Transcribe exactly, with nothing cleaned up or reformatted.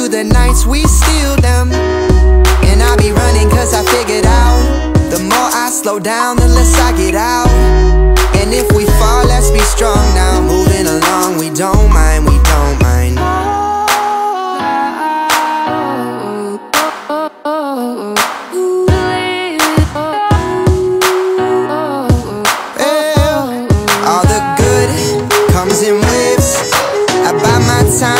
through the nights, we steal them. And I be running cause I figured out, the more I slow down, the less I get out. And if we fall, let's be strong now. Moving along, we don't mind, we don't mind. All the good comes in waves. I bite my time